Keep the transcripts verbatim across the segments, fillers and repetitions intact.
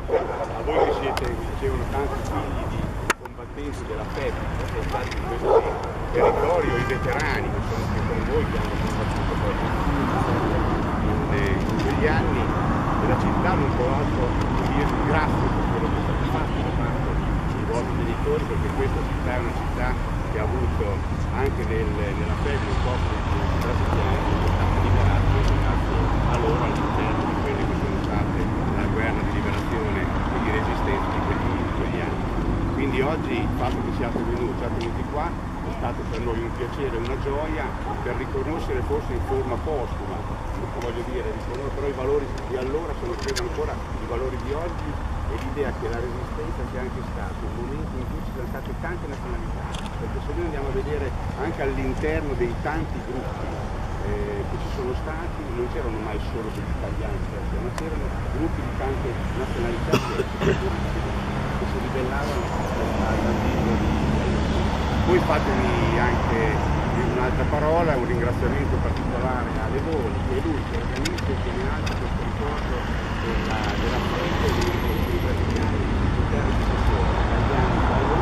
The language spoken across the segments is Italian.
A voi che siete, mi dicevano, tanti figli di combattenti della F E P che sono stati in questo territorio, i veterani che sono qui con voi, che hanno combattuto poi in, in quegli anni, e la città non può altro dire grazie per quello che è stato fatto da parte dei vostri genitori, perché questa città è una città che ha avuto anche nel, nella F E P un popolo di brasiliani che è stato liberato grazie a loro all'interno di quelle che sono state la guerra di liberazione e di resistenza di quegli, di quegli anni. Quindi oggi il fatto che siate venuti, siate venuti qua è stato per noi un piacere, una gioia per riconoscere forse in forma postuma, voglio dire, riconoscere però i valori di allora sono credo ancora i valori di oggi, e l'idea che la resistenza sia anche stato un momento in cui ci sono state tante nazionalità, perché se noi andiamo a vedere anche all'interno dei tanti gruppi eh, che ci sono stati, non c'erano mai solo degli italiani, ma c'erano gruppi di tante nazionalità che, che si ribellavano al nazismo di Poi fatemi anche un'altra parola, un ringraziamento particolare a Levoni, che è lui che organizza e tiene alto questo ricordo della, della festa dei ricordi brasiliani all'interno di sessione italiani,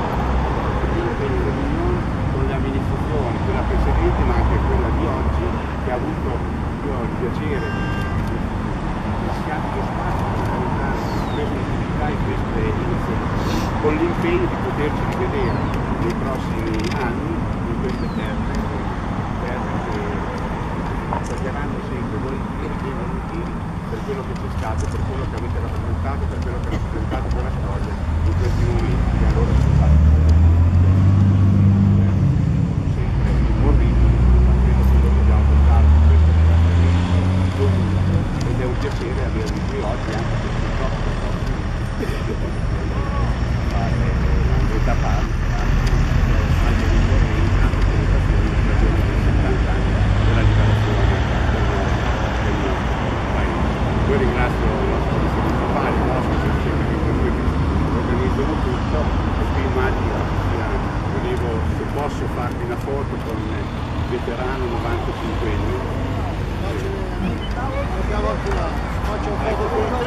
con le amministrazioni, quella precedente ma anche quella di oggi, che ha avuto io il piacere di lasciare lo spazio per portare queste attività e queste iniziative, con l'impegno di poterci rivedere nei prossimi anni in queste terre, terre che pagheranno sempre volentieri e volentieri per quello che c'è stato, per quello che avete rappresentato, per quello che ha rappresentato quella storia in questi momenti che allora sono stati sempre orribili, ma credo che noi dobbiamo portare questo ringraziamento ed è un piacere avervi qui oggi anche per il nostro fare l'andretta parte anche di correnza della liberazione del nostro paese. Poi ringrazio il nostro municipale, il nostro sempre che con noi organizzano tutto, e qui immagino sia, volevo, se posso farvi una foto con il veterano novantacinquenne. Andiamo anche là, faccio un foto.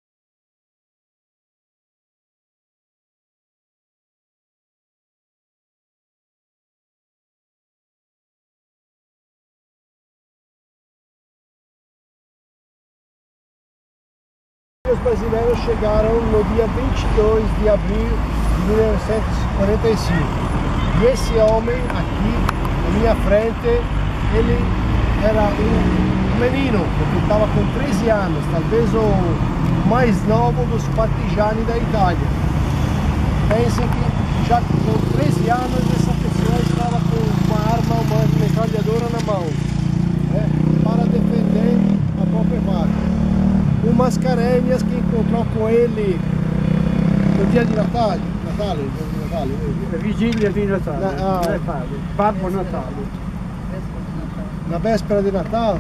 Os brasileiros chegaram no dia vinte e dois de abril de mil novecentos e quarenta e cinco. E esse homem aqui, na minha frente, ele era um menino, porque estava com treze anos, talvez o mais novo dos partigiani da Itália. Pensem que já com treze anos essa pessoa estava com uma arma, uma metralhadora na mão, né, para defender a própria pátria. O Mascarenhas, que encontrou com ele no dia de Natal, Natal, Natal, Vigília di Natale, Na, ah, Natale, Babbo Natale. Na véspera de Natal,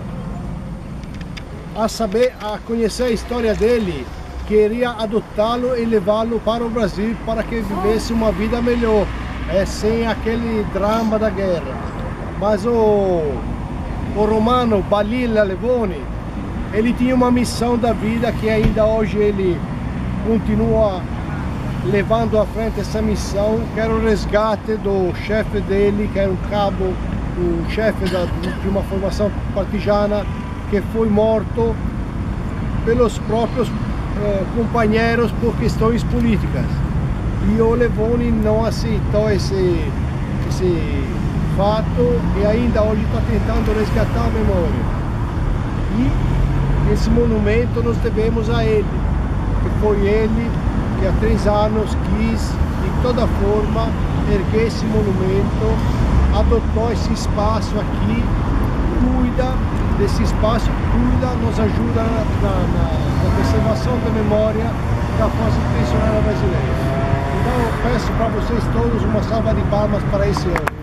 a saber, a conhecer a história dele, queria adotá-lo e levá-lo para o Brasil para que vivesse uma vida melhor, é, sem aquele drama da guerra. Mas o, o romano Balilla Levoni, ele tinha uma missão da vida que ainda hoje ele continua levando à frente essa missão, que era o resgate do chefe dele, que era um cabo, um chefe da, de uma formação partigiana que foi morto pelos próprios eh, companheiros por questões políticas. E o Levoni não aceitou esse, esse fato e ainda hoje está tentando resgatar a memória. E esse monumento nós devemos a ele, que foi ele que há três anos quis, de toda forma, erguer esse monumento, adotou esse espaço aqui, cuida desse espaço, cuida, nos ajuda na, na, na preservação da memória da Força Expedicionária Brasileira. Então eu peço para vocês todos uma salva de palmas para esse homem.